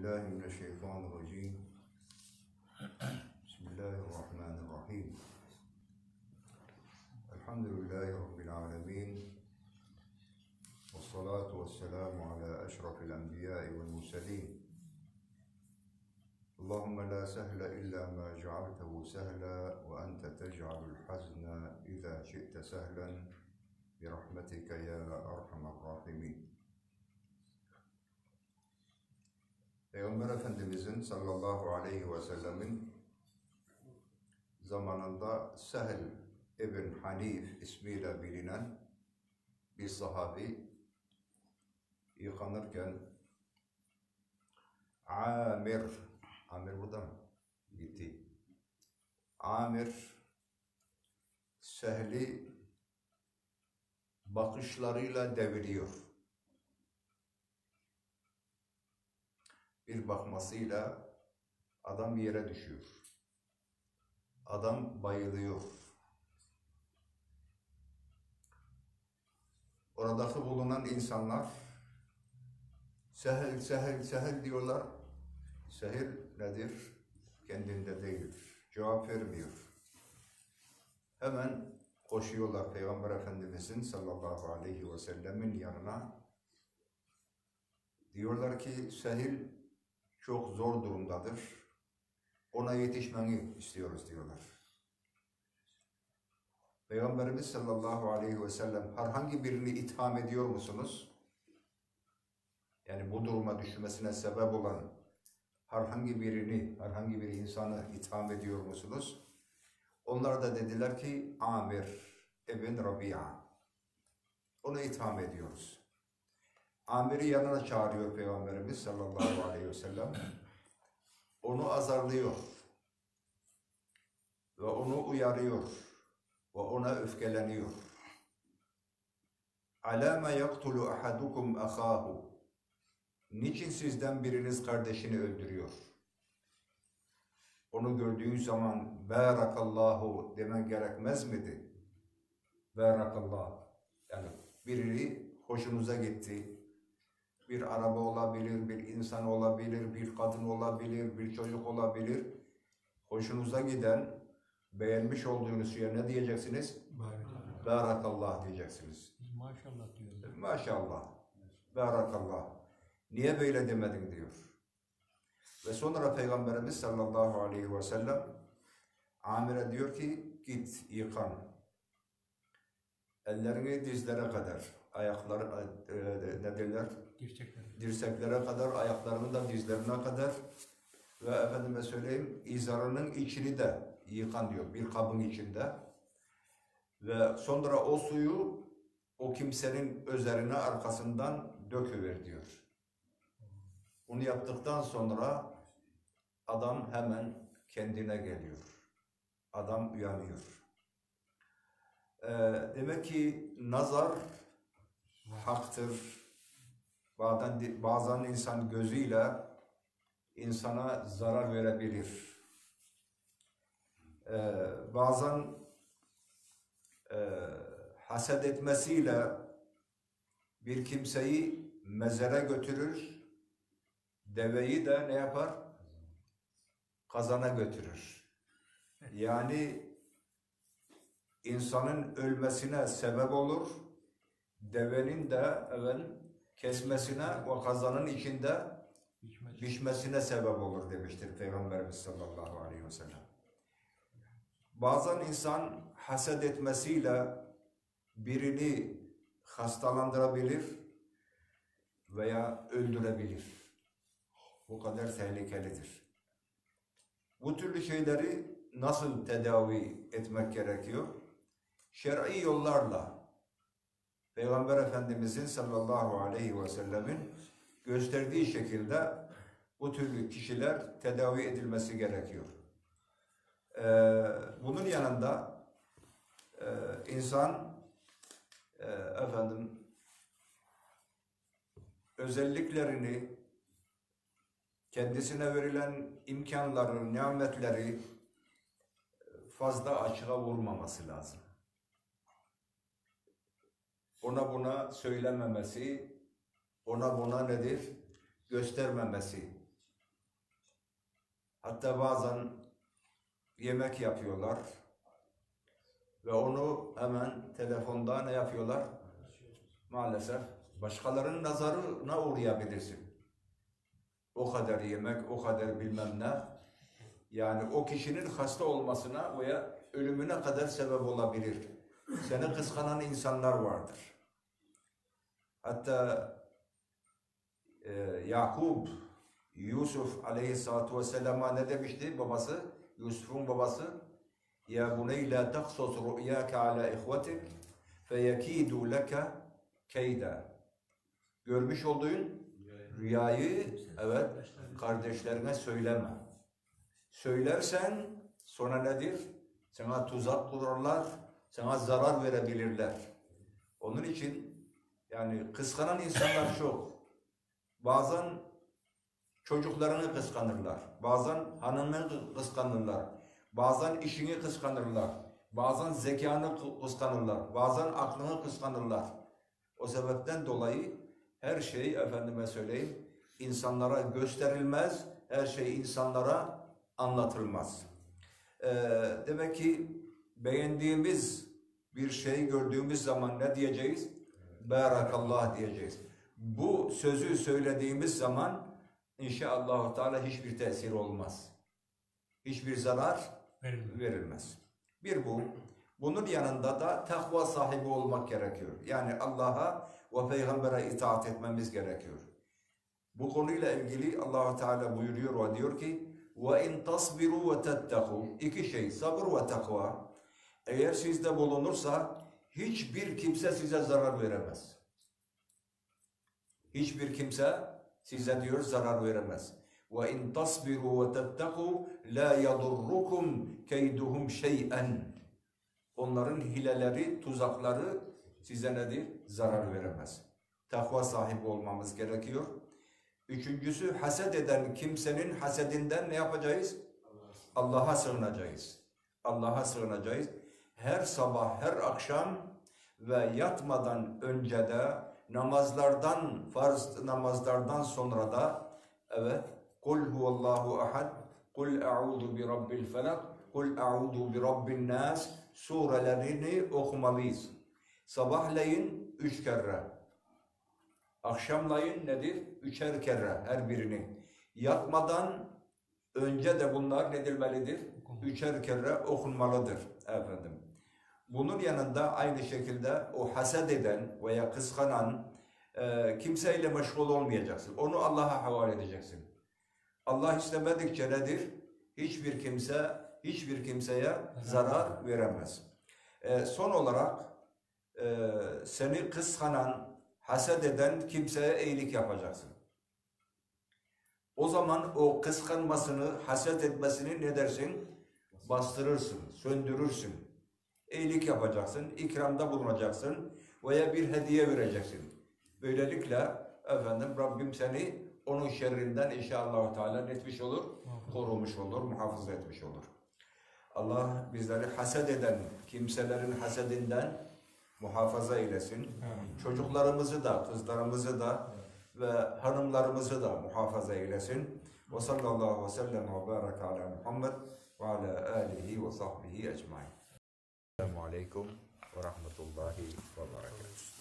billahi mineşşeytanirracim. Bismillahirrahmanirrahim. Elhamdülillahi Rabbil alemin. Vessalatu vesselamu ala eşrafil enbiyai vel murselin. Allahümme la sehle illa ma cealtehu sehla ve ente tec'alul hazna iza şi'te sehlen bi rahmetike ya erhamer rahimin. Peygamber Efendimizin sallallahu aleyhi ve sellemin zamanında Sehl ibn Hanif ismiyle bilinen bir sahabi yıkanırken Amir burada mı? Gitti. Amir Sehl'i bakışlarıyla deviriyor. Bir bakmasıyla adam yere düşüyor. Adam bayılıyor. Oradaki bulunan insanlar Sehl, Sehl, Sehl diyorlar. Sehl nedir? Kendinde değildir. Cevap vermiyor. Hemen koşuyorlar Peygamber Efendimizin sallallahu aleyhi ve sellemin yanına. Diyorlar ki Sehl çok zor durumdadır. Ona yetişmeni istiyoruz diyorlar. Peygamberimiz sallallahu aleyhi ve sellem herhangi birini itham ediyor musunuz? Yani bu duruma düşmesine sebep olan herhangi bir insanı itham ediyor musunuz? Onlar da dediler ki Amir ibn Rabia. Onu itham ediyoruz. Amir'i yanına çağırıyor Peygamberimiz sallallahu aleyhi ve sellem. Onu azarlıyor. Ve onu uyarıyor. Ve ona öfkeleniyor. Alâme yaktulu ahadukum ahâhu. Niçin sizden biriniz kardeşini öldürüyor? Onu gördüğün zaman bârakallahu demen gerekmez miydi? Bârakallah. Yani biri hoşunuza gitti. Bir araba olabilir, bir insan olabilir, bir kadın olabilir, bir çocuk olabilir. Hoşunuza giden, beğenmiş olduğunuz şeye ne diyeceksiniz? Barakallah diyeceksiniz. Maşallah diyorlar. Maşallah. Barakallah. Niye böyle demedin diyor. Ve sonra Peygamberimiz sallallahu aleyhi ve sellem Amir'e diyor ki git yıkan. Ellerini dizlere kadar, ayakları ne derler? Dirseklere kadar, ayaklarını da dizlerine kadar ve efendime söyleyeyim izarının içini de yıkan diyor bir kabın içinde ve sonra o suyu o kimsenin üzerine arkasından döküver diyor. Bunu yaptıktan sonra adam hemen kendine geliyor. Adam uyanıyor. Demek ki nazar haktır. Bazen insan gözüyle insana zarar verebilir. Bazen haset etmesiyle bir kimseyi mezara götürür, deveyi de ne yapar? Kazana götürür. Yani insanın ölmesine sebep olur, devenin de kesmesine ve kazanın içinde pişmesine sebep olur demiştir Peygamberimiz sallallahu aleyhi ve sellem. Bazen insan haset etmesiyle birini hastalandırabilir veya öldürebilir. Bu kadar tehlikelidir. Bu türlü şeyleri nasıl tedavi etmek gerekiyor? Şer'i yollarla Peygamber Efendimizin sallallahu aleyhi ve sellemin gösterdiği şekilde bu türlü kişiler tedavi edilmesi gerekiyor. Bunun yanında insan özelliklerini, kendisine verilen imkanları, nimetleri fazla açığa vurmaması lazım. Ona buna söylememesi, ona buna nedir? Göstermemesi Hatta bazen yemek yapıyorlar ve onu hemen telefonda ne yapıyorlar? Maalesef başkalarının nazarına uğrayabilirsin. O kadar yemek, o kadar bilmem ne. Yani o kişinin hasta olmasına veya ölümüne kadar sebep olabilir. Seni kıskanan insanlar vardır. Hatta Yakup, Yusuf aleyhissalatu vesselam'a ne demişti babası? Yusuf'un babası. Ya buney la taksus ru'yaka ala ihvetik feyekidu leke keyda. Görmüş olduğun rüyayı evet kardeşlerine söyleme. Söylersen sonra nedir? Sana tuzak kurarlar, sana zarar verebilirler. Onun için yani kıskanan insanlar çok. Bazen çocuklarını kıskanırlar, bazen hanımını kıskanırlar, bazen işini kıskanırlar, bazen zekanı kıskanırlar, bazen aklını kıskanırlar. O sebepten dolayı her şey efendime söyleyeyim insanlara gösterilmez, her şey insanlara anlatılmaz. Demek ki beğendiğimiz bir şey gördüğümüz zaman ne diyeceğiz? Barakallah diyeceğiz. Bu sözü söylediğimiz zaman inşallah Teala hiçbir tesir olmaz. Hiçbir zarar verilmez. Bir bu. Bunun yanında da takva sahibi olmak gerekiyor. Yani Allah'a ve Peygamber'e itaat etmemiz gerekiyor. Bu konuyla ilgili Allah Teala buyuruyor ve diyor ki: "Ve in tasbiru ve tetteku." İki şey, sabır ve takva. Eğer sizde bulunursa hiçbir kimse size zarar veremez. Hiçbir kimse size diyor zarar veremez. Ve in tasbiru ve tetteku la yadurrukum keyduhum şey'en. Onların hileleri, tuzakları size nedir? Zarar veremez. Takva sahibi olmamız gerekiyor. Üçüncüsü, haset eden kimsenin hasedinden ne yapacağız? Allah'a sığınacağız. Allah'a sığınacağız. Her sabah, her akşam ve yatmadan önce de namazlardan, farz namazlardan sonra da evet, kul huvallahu ahad, kul a'udhu bi rabbil felak, kul a'udhu bi rabbin nas surelerini okumalıyız. Sabahleyin 3 kere. Akşamleyin nedir? 3'er kere her birini. Yatmadan önce de bunlar ne edilmelidir? 3'er kere okunmalıdır efendim. Bunun yanında aynı şekilde o haset eden veya kıskanan kimseyle meşgul olmayacaksın. Onu Allah'a havale edeceksin. Allah istemedikçe nedir? Hiçbir kimseye zarar veremez. Son olarak seni kıskanan, haset eden kimseye iyilik yapacaksın. O zaman o kıskanmasını, haset etmesini ne dersin? Bastırırsın, söndürürsün. İyilik yapacaksın, ikramda bulunacaksın veya bir hediye vereceksin. Böylelikle efendim Rabbim seni onun şerrinden inşallah Teala etmiş olur, korumuş olur, muhafaza etmiş olur. Allah bizleri haset eden kimselerin hasedinden muhafaza eylesin. Çocuklarımızı da, kızlarımızı da ve hanımlarımızı da muhafaza eylesin. Ve sallallahu aleyhi ve sellem ve baraka ala Muhammed ve ala alihi ve sahbihi ecmaîn. Esselamu aleyküm ve rahmetullahi ve berekatuhu.